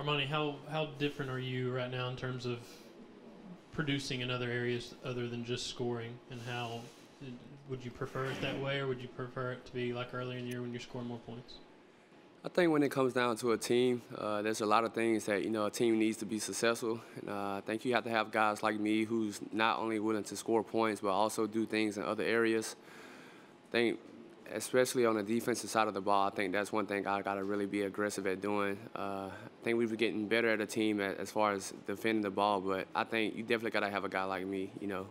Armani, how different are you right now in terms of producing in other areas other than just scoring, and how would you prefer it that way, or would you prefer it to be like earlier in the year when you're scoring more points? I think when it comes down to a team, there's a lot of things that a team needs to be successful. And I think you have to have guys like me who's not only willing to score points but also do things in other areas. I think, especially on the defensive side of the ball, I think that's one thing I got to really be aggressive at doing. I think we've been getting better at a team as far as defending the ball, but I think you definitely got to have a guy like me.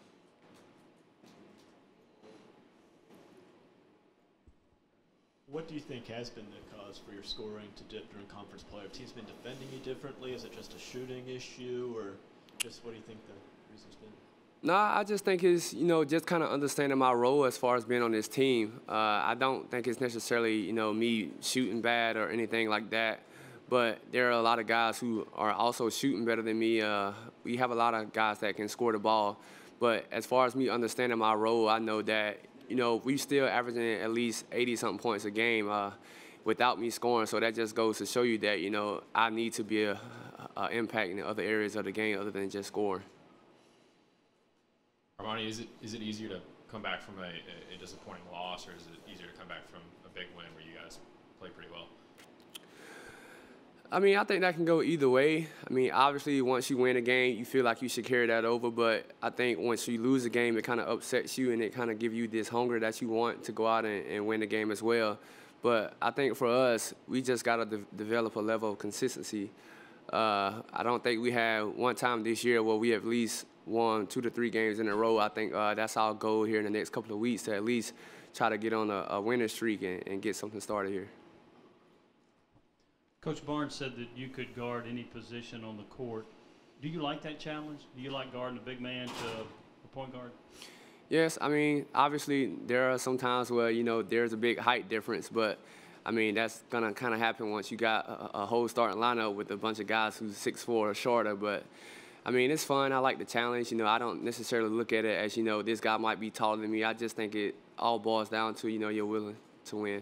What do you think has been the cause for your scoring to dip during conference play? Have teams been defending you differently? Is it just a shooting issue, or just what do you think the reason's been? Nah, I just think it's, just kind of understanding my role as far as being on this team. I don't think it's necessarily, me shooting bad or anything like that. But there are a lot of guys who are also shooting better than me. We have a lot of guys that can score the ball. But as far as me understanding my role, I know that, we still averaging at least 80-something points a game without me scoring. So that just goes to show you that, I need to be a impact in other areas of the game other than just scoring. Armani, is it easier to come back from a disappointing loss, or is it easier to come back from a big win where you guys played pretty well? I mean, I think that can go either way. I mean, obviously, once you win a game, you feel like you should carry that over. But I think once you lose a game, it kind of upsets you, and it kind of gives you this hunger that you want to go out and win the game as well. But I think for us, we just got to develop a level of consistency. I don't think we had one time this year where we at least won 2 to 3 games in a row. I think that's our goal here in the next couple of weeks, to at least try to get on a winning streak and get something started here. Coach Barnes said that you could guard any position on the court. Do you like that challenge? Do you like guarding a big man to a point guard? Yes, I mean, obviously there are some times where, there's a big height difference, but I mean, that's going to kind of happen once you got a whole starting lineup with a bunch of guys who's 6'4" or shorter. But, I mean, it's fun. I like the challenge. I don't necessarily look at it as, this guy might be taller than me. I just think it all boils down to, you're willing to win.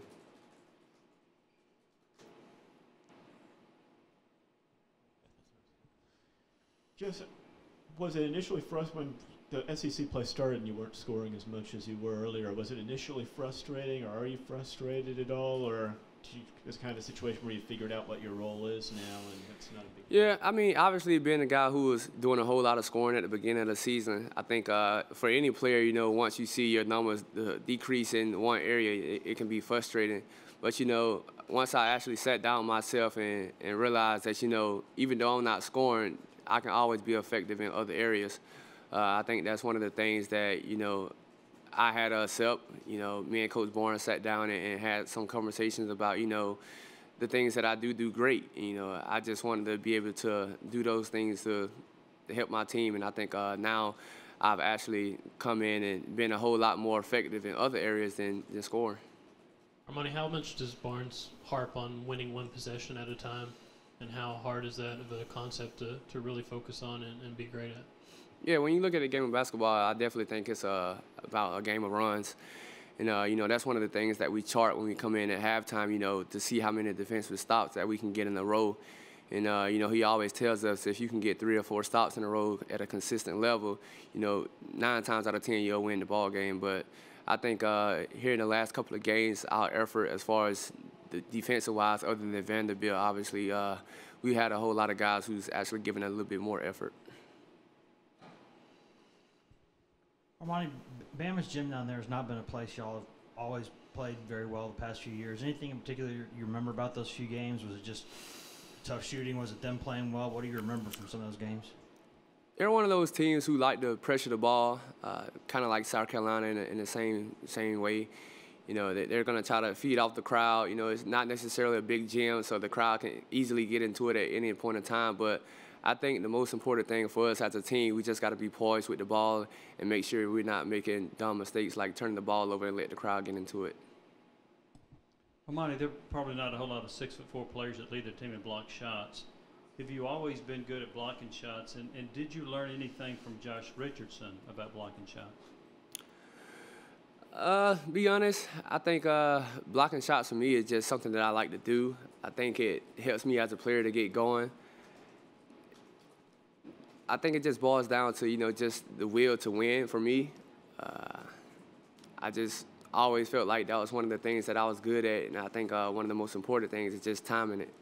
Just, was it initially frustrating when the SEC play started and you weren't scoring as much as you were earlier? Was it initially frustrating, or are you frustrated at all, or it's kind of a situation where you figured out what your role is now and it's not a big deal? Yeah, I mean, obviously being a guy who was doing a whole lot of scoring at the beginning of the season, I think for any player, once you see your numbers decrease in one area, it can be frustrating. But, once I actually sat down myself and realized that, even though I'm not scoring, I can always be effective in other areas. I think that's one of the things that, I had to accept. Me and Coach Barnes sat down and had some conversations about, the things that I do great. I just wanted to be able to do those things to help my team. And I think now I've actually come in and been a whole lot more effective in other areas than scoring. Armani, how much does Barnes harp on winning one possession at a time? And how hard is that of a concept to really focus on and be great at? Yeah, when you look at a game of basketball, I definitely think it's about a game of runs. And, that's one of the things that we chart when we come in at halftime, to see how many defensive stops that we can get in a row. And, he always tells us if you can get 3 or 4 stops in a row at a consistent level, 9 times out of 10 you'll win the ball game. But I think here in the last couple of games, our effort as far as the defensive-wise, other than Vanderbilt, obviously, we had a whole lot of guys who's actually giving a little bit more effort. Armani, Bama's gym down there has not been a place y'all have always played very well the past few years. Anything in particular you remember about those few games? Was it just tough shooting? Was it them playing well? What do you remember from some of those games? They're one of those teams who like to pressure the ball, kind of like South Carolina in the same way. They're going to try to feed off the crowd. It's not necessarily a big gym, so the crowd can easily get into it at any point in time. But I think the most important thing for us as a team, we just got to be poised with the ball and make sure we're not making dumb mistakes like turning the ball over and let the crowd get into it. Armani, there are probably not a whole lot of 6'4" players that lead their team in block shots. Have you always been good at blocking shots? And did you learn anything from Josh Richardson about blocking shots? Be honest, I think blocking shots for me is just something that I like to do. I think it helps me as a player to get going. I think it just boils down to, you know, just the will to win for me. I just always felt like that was one of the things that I was good at, and I think one of the most important things is just timing it.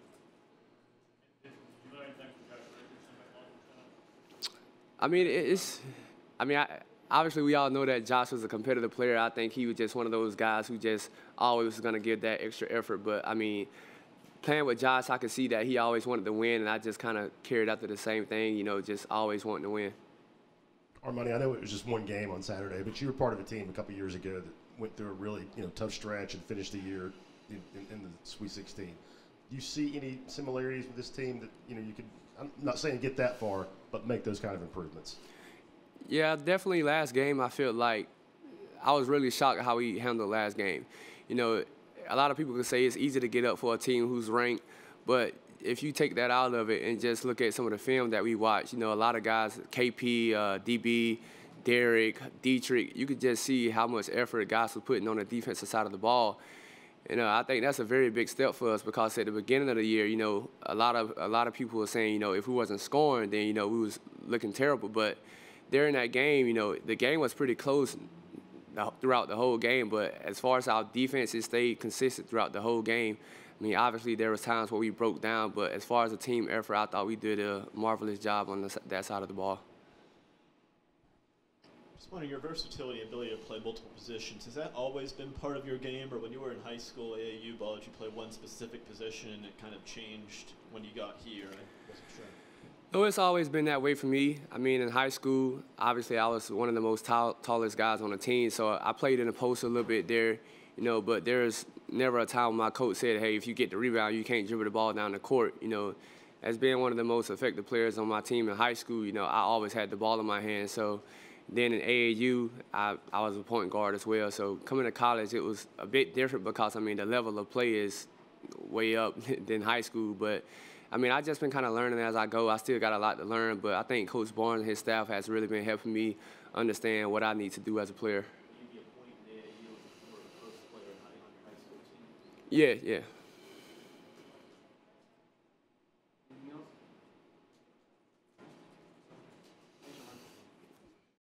I mean, obviously we all know that Josh was a competitive player. I think he was just one of those guys who just always was going to give that extra effort. But, I mean, playing with Josh, I could see that he always wanted to win, and I just kind of carried after the same thing, you know, just always wanting to win. Armani, I know it was just one game on Saturday, but you were part of a team a couple of years ago that went through a really, you know, tough stretch and finished the year in the Sweet 16. Do you see any similarities with this team that, you know, you could, I'm not saying get that far, but make those kind of improvements? Yeah, definitely last game I feel like I was really shocked at how we handled last game. You know, a lot of people can say it's easy to get up for a team who's ranked, but if you take that out of it and just look at some of the film that we watched, you know, a lot of guys, KP, DB, Derek, Dietrich, you could just see how much effort guys were putting on the defensive side of the ball. You know, I think that's a very big step for us because at the beginning of the year, you know, a lot of people were saying, you know, if we wasn't scoring, then, you know, we was looking terrible. But during that game, you know, the game was pretty close throughout the whole game. But as far as our defense, it stayed consistent throughout the whole game. I mean, obviously there was times where we broke down, but as far as a team effort, I thought we did a marvelous job on that side of the ball. Just wondering, your versatility and ability to play multiple positions, has that always been part of your game, or when you were in high school, AAU ball, did you play one specific position and it kind of changed when you got here? I wasn't sure. No, it's always been that way for me. I mean, in high school, obviously I was one of the most tallest guys on the team, so I played in the post a little bit there, you know, but there's never a time when my coach said, hey, if you get the rebound, you can't dribble the ball down the court. You know, as being one of the most effective players on my team in high school, you know, I always had the ball in my hand. So then in AAU, I was a point guard as well. So coming to college, it was a bit different because, I mean, the level of play is way up than high school. But, I mean, I've just been kind of learning as I go. I still got a lot to learn, but I think Coach Barnes and his staff has really been helping me understand what I need to do as a player. Will you be a point in AAU if you were the first player on your high school team? Yeah.